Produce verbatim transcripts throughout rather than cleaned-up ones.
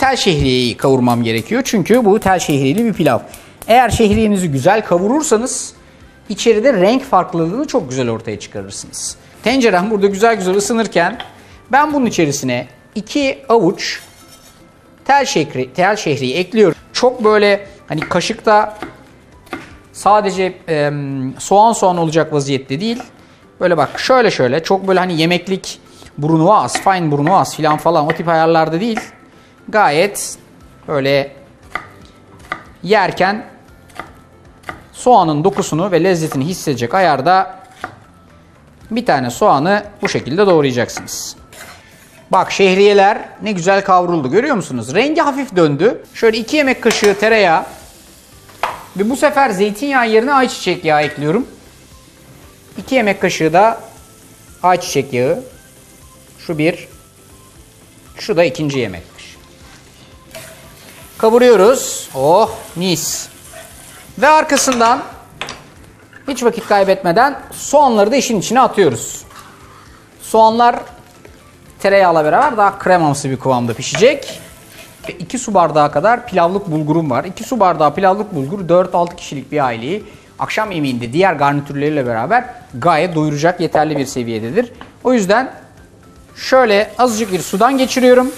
tel şehriyeyi kavurmam gerekiyor. Çünkü bu tel şehriyeli bir pilav. Eğer şehriyenizi güzel kavurursanız içeride renk farklılığını çok güzel ortaya çıkarırsınız. Tencerem burada güzel güzel ısınırken ben bunun içerisine iki avuç tel şehri, tel şehriyi ekliyorum. Çok böyle hani kaşıkta sadece e, soğan soğan olacak vaziyette değil. Böyle bak şöyle şöyle çok böyle hani yemeklik brunoise, fine brunoise falan falan o tip ayarlarda değil. Gayet böyle yerken soğanın dokusunu ve lezzetini hissedecek ayarda bir tane soğanı bu şekilde doğrayacaksınız. Bak şehriyeler ne güzel kavruldu, görüyor musunuz? Rengi hafif döndü. Şöyle iki yemek kaşığı tereyağı ve bu sefer zeytinyağı yerine ayçiçek yağı ekliyorum. iki yemek kaşığı da ayçiçek yağı. Şu bir. Şu da ikinci yemek kaşığı. Kavuruyoruz. Oh mis. Ve arkasından hiç vakit kaybetmeden soğanları da işin içine atıyoruz. Soğanlar tereyağıyla beraber daha kremamsı bir kıvamda pişecek. Ve iki su bardağı kadar pilavlık bulgurum var. iki su bardağı pilavlık bulgur dört altı kişilik bir aileyi akşam yemeğinde diğer garnitürleriyle beraber gayet doyuracak yeterli bir seviyededir. O yüzden şöyle azıcık bir sudan geçiriyorum.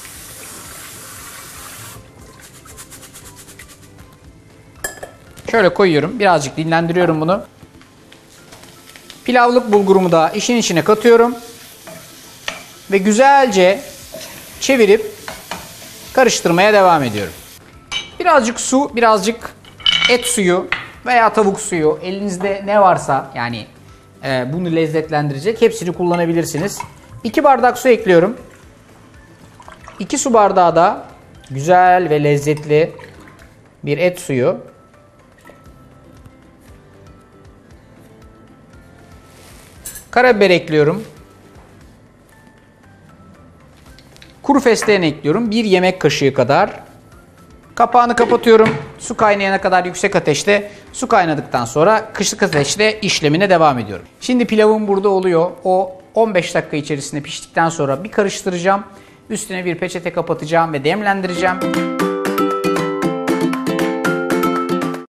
Şöyle koyuyorum. Birazcık dinlendiriyorum bunu. Pilavlık bulgurumu da işin içine katıyorum. Ve güzelce çevirip karıştırmaya devam ediyorum. Birazcık su, birazcık et suyu veya tavuk suyu, elinizde ne varsa yani e, bunu lezzetlendirecek hepsini kullanabilirsiniz. iki bardak su ekliyorum. iki su bardağı da güzel ve lezzetli bir et suyu. Karabiber ekliyorum. Kuru fesleğen ekliyorum. bir yemek kaşığı kadar. Kapağını kapatıyorum. Su kaynayana kadar yüksek ateşte. Su kaynadıktan sonra kısık ateşte işlemine devam ediyorum. Şimdi pilavım burada oluyor. O on beş dakika içerisinde piştikten sonra bir karıştıracağım. Üstüne bir peçete kapatacağım ve demlendireceğim.